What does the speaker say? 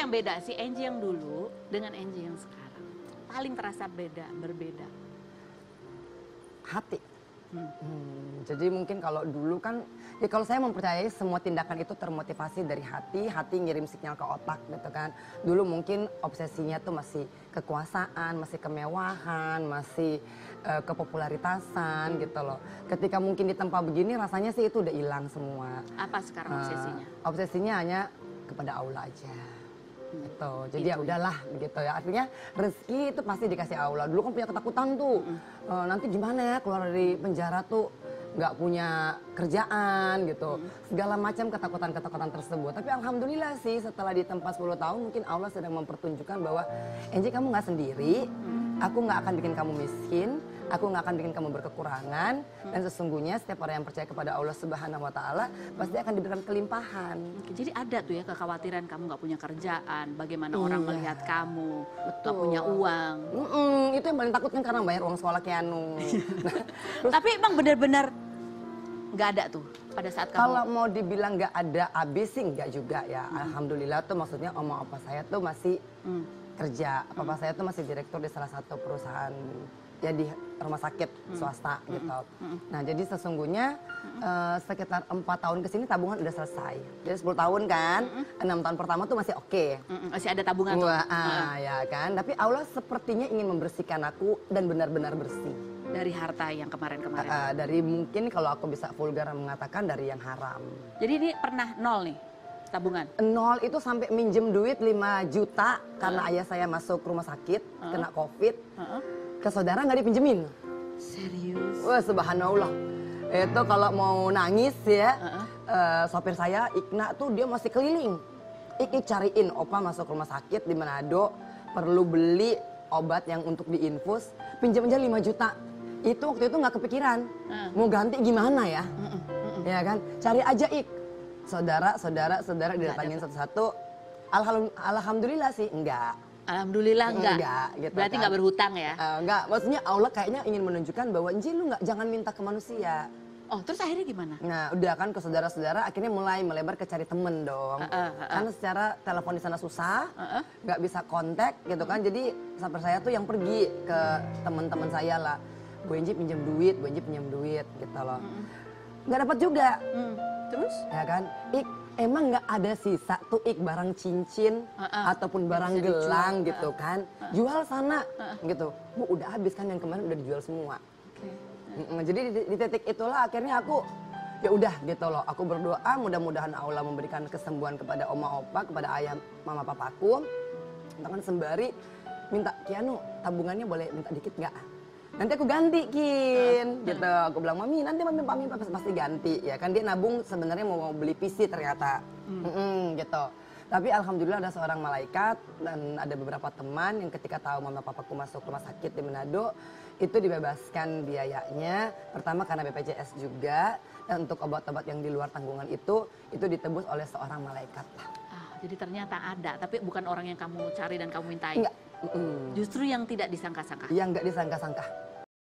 yang beda si Angie yang dulu dengan Angie yang sekarang? Paling terasa berbeda. Hati. Jadi mungkin kalau dulu kan, ya kalau saya mempercayai semua tindakan itu termotivasi dari hati ngirim sinyal ke otak gitu kan. Dulu mungkin obsesinya tuh masih kekuasaan, masih kemewahan, masih kepopularitasan gitu loh. Ketika mungkin ditempa begini rasanya sih itu udah hilang semua. Apa sekarang obsesinya? Obsesinya hanya kepada Allah aja. Gitu. Jadi ya udahlah begitu ya. Artinya rezeki itu pasti dikasih Allah. Dulu kan punya ketakutan tuh. Nanti gimana ya keluar dari penjara tuh nggak punya kerjaan gitu. Segala macam ketakutan-ketakutan tersebut. Tapi alhamdulillah sih setelah ditempa 10 tahun mungkin Allah sedang mempertunjukkan bahwa Angie kamu nggak sendiri. Aku nggak akan bikin kamu miskin. Aku nggak akan bikin kamu berkekurangan. Dan sesungguhnya setiap orang yang percaya kepada Allah Subhanahu Wa Taala pasti akan diberikan kelimpahan. Jadi ada tuh ya kekhawatiran kamu nggak punya kerjaan, bagaimana orang melihat kamu, nggak punya uang. Itu yang paling takut kan karena bayar uang sekolah Keanu. Tapi emang benar-benar nggak ada tuh pada saat kamu. Kalau mau dibilang nggak ada habis sih nggak juga ya. Alhamdulillah tuh maksudnya oma opa saya tuh masih kerja. Papa saya tuh masih direktur di salah satu perusahaan ya di rumah sakit swasta gitu. Nah jadi sesungguhnya sekitar 4 tahun kesini tabungan udah selesai. Jadi 10 tahun kan, 6 tahun pertama tuh masih oke. Masih ada tabungan tuh. Ya kan. Tapi Allah sepertinya ingin membersihkan aku dan benar-benar bersih. Dari harta yang kemarin-kemarin. Dari mungkin kalau aku bisa vulgar mengatakan dari yang haram. Jadi ini pernah nol nih tabungan? Nol itu sampai minjem duit 5 juta karena ayah saya masuk rumah sakit kena COVID. Ke saudara nggak dipinjemin. Serius? Wah subhanallah. Itu kalau mau nangis ya, sopir saya Ikna tuh dia masih keliling. Ik cariin opa masuk rumah sakit di Manado, perlu beli obat yang untuk diinfus, pinjam aja 5 juta. Itu waktu itu nggak kepikiran, mau ganti gimana ya? Ya kan, cari aja Ik. Saudara didatangin satu-satu. Alhamdulillah sih enggak. Alhamdulillah enggak gitu. Berarti kan. Enggak berhutang ya? Enggak, maksudnya Allah kayaknya ingin menunjukkan bahwa Angie lu jangan minta ke manusia. Oh terus akhirnya gimana? Nah udah kan ke saudara-saudara akhirnya mulai melebar ke cari temen dong. Karena secara telepon di sana susah, nggak bisa kontak gitu kan. Jadi sampai saya tuh yang pergi ke teman-teman saya lah. Bu Angie pinjam duit gitu loh. Nggak dapat juga. Terus? Ya kan, emang nggak ada sisa tuh barang cincin ataupun barang gelang gitu kan. Jual sana gitu. Bu udah habis kan yang kemarin udah dijual semua. Jadi di titik itulah akhirnya aku ya udah gitu loh. Aku berdoa mudah-mudahan Allah memberikan kesembuhan kepada oma opa, kepada ayah mama papaku. Bahkan sembari minta Keanu tabungannya boleh minta dikit nggak? Nanti aku ganti Kin, gitu. Aku bilang mami nanti mami pasti ganti ya kan dia nabung sebenarnya mau beli PC ternyata, gitu. Tapi alhamdulillah ada seorang malaikat dan ada beberapa teman yang ketika tahu mama papaku masuk rumah sakit di Manado itu dibebaskan biayanya. Pertama karena BPJS juga dan untuk obat-obat yang di luar tanggungan itu ditebus oleh seorang malaikat. Jadi ternyata ada, tapi bukan orang yang kamu cari dan kamu mintai. Enggak. Justru yang tidak disangka-sangka. Yang nggak disangka-sangka.